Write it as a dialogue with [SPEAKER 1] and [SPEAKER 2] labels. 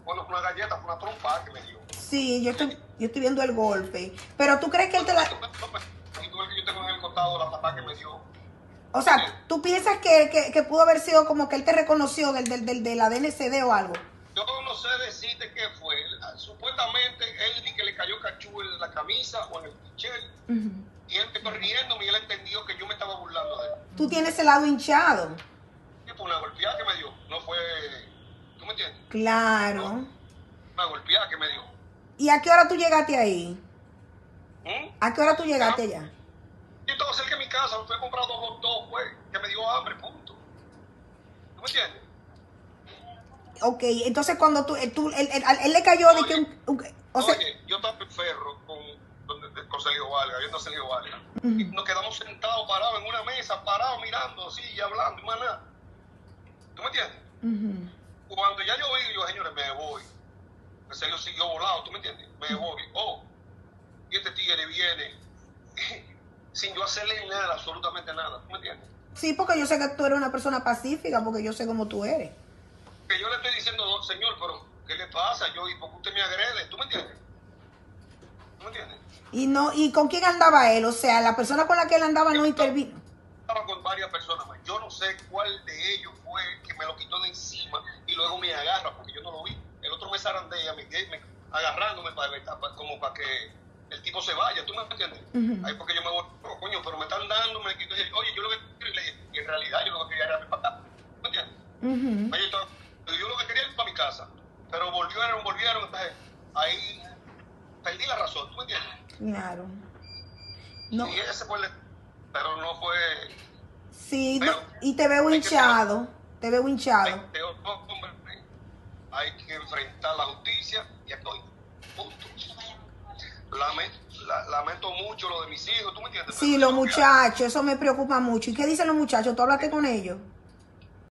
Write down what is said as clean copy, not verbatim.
[SPEAKER 1] bueno, fue una galleta, fue una trompa que me dio.
[SPEAKER 2] Sí, yo estoy viendo el golpe. Pero tú crees que él te la...
[SPEAKER 1] Y tú el que yo tengo en el costado, la patada que me dio.
[SPEAKER 2] O sea, ¿tú piensas que pudo haber sido como que él te reconoció de la DNCD o algo?
[SPEAKER 1] Yo no sé decirte qué fue. Supuestamente él ni que le cayó cachú en la camisa o en el pichel. Y él me estoy riéndome y él entendió que yo me estaba burlando de él.
[SPEAKER 2] Tú tienes el lado hinchado.
[SPEAKER 1] Y fue una golpeada que me dio. No fue... ¿Tú me entiendes?
[SPEAKER 2] Claro.
[SPEAKER 1] No, una golpeada que me dio.
[SPEAKER 2] ¿Y a qué hora tú llegaste ahí?
[SPEAKER 1] ¿Mm?
[SPEAKER 2] ¿A qué hora tú llegaste allá?
[SPEAKER 1] Yo estaba cerca de mi casa, fui a comprar 2 hot dogs, pues, que me dio hambre, punto. ¿Tú me entiendes?
[SPEAKER 2] Ok, entonces cuando él le cayó de que o sea,
[SPEAKER 1] Oye, yo estaba en Ferro con Sergio Vargas, viendo a Sergio Vargas. Y nos quedamos sentados, parados en una mesa, parados mirando así y hablando y más nada. ¿Tú me entiendes? Cuando ya yo vi, yo, señores, me voy. En serio siguió volado, ¿tú me entiendes? Me voy. Oh, y este tigre viene sin yo hacerle nada, absolutamente nada, ¿tú me entiendes?
[SPEAKER 2] sí, porque yo sé que tú eres una persona pacífica, porque yo sé cómo tú eres.
[SPEAKER 1] Que yo le estoy diciendo, señor, pero ¿qué le pasa? ¿Y por qué usted me agrede? ¿Tú me entiendes? ¿Tú me entiendes?
[SPEAKER 2] ¿Y con quién andaba él? O sea, la persona con la que él andaba no intervino.
[SPEAKER 1] Estaba con varias personas más. Yo no sé cuál de ellos fue que me lo quitó de encima y luego me agarra, porque yo no lo vi. El otro me zarandea, agarrándome como para que el tipo se vaya, ¿tú me entiendes? Ahí porque yo me voy, oh, coño, pero me están dando, me quito. Oye, yo lo que quería, le dije, y en realidad yo lo que quería era mi papá, ¿tú me entiendes? Oye, yo lo que quería era ir para mi casa, pero volvieron, entonces ahí perdí la razón, ¿tú me entiendes?
[SPEAKER 2] Claro. No.
[SPEAKER 1] Sí, ese fue pero no fue...
[SPEAKER 2] Sí,
[SPEAKER 1] pero,
[SPEAKER 2] no, y te veo hinchado, te veo hinchado.
[SPEAKER 1] Hay que enfrentar la justicia y estoy. Punto. Lamento mucho lo de mis hijos, ¿tú me entiendes?
[SPEAKER 2] Sí, los muchachos, eso me preocupa mucho. ¿Y qué dicen los muchachos? ¿Tú hablaste con ellos?